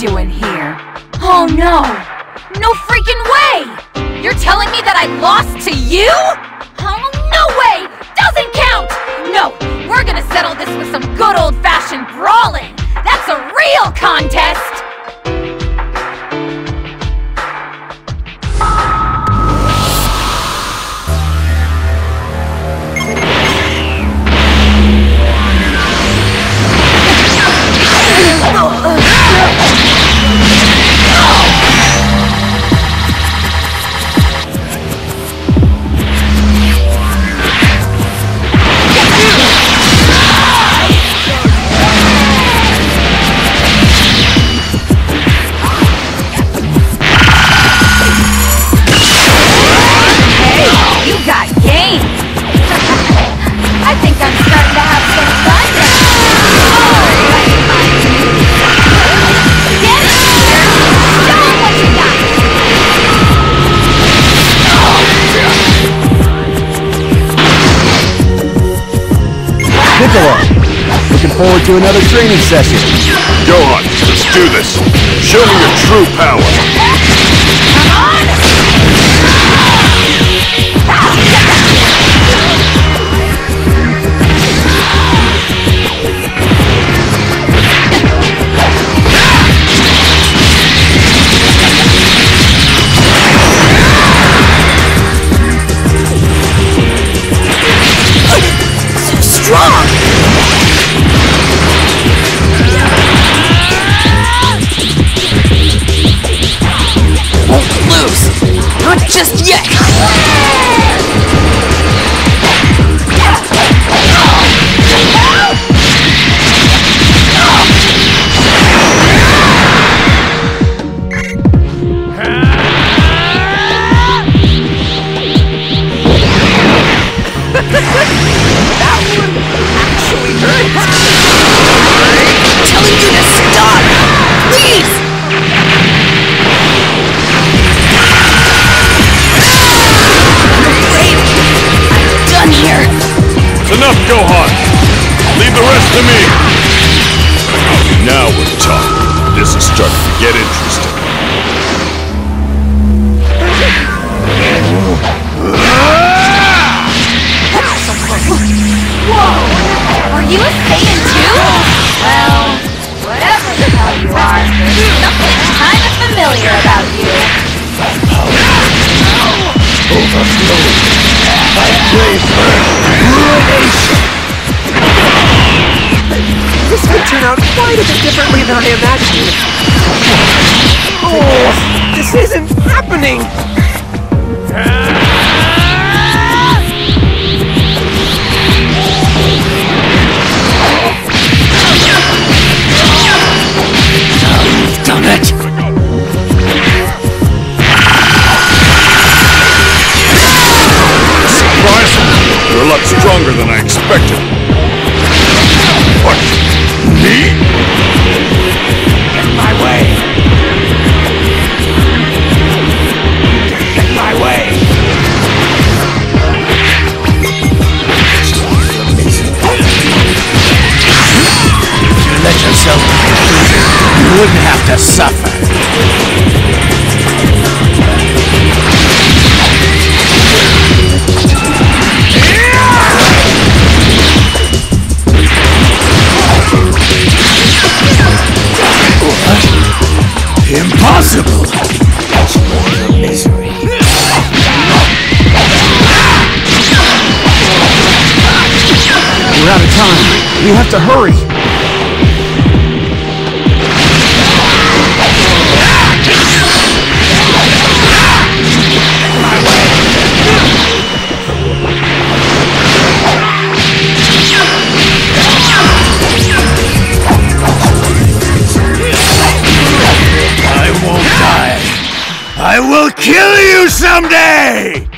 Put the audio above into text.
you in here. Oh no! No freaking way! You're telling me that I lost to you? Oh, no way! Doesn't count! No, we're gonna settle this with some good old-fashioned brawling! That's a real contest! Looking forward to another training session. Go on, let's do this. Show me your true power. Come on! So strong! Not just yet! That one actually hurt! I'm telling you to stop! Please! Here. It's enough, Gohan! Leave the rest to me! Now we're talking. This is starting to get interesting. Whoa! Are you a Saiyan too? Well, whatever the hell you are, there's something kind of familiar about you. Overflow. I crave for ruination! This could turn out quite a bit differently than I imagined. Oh, this isn't happening! You've done it! You're a lot stronger than I expected. What? Me? Get my way! Get my way! If you let yourself be defeated, you wouldn't have to suffer. Impossible! Misery. We're out of time. We have to hurry. I won't die. I will kill you someday!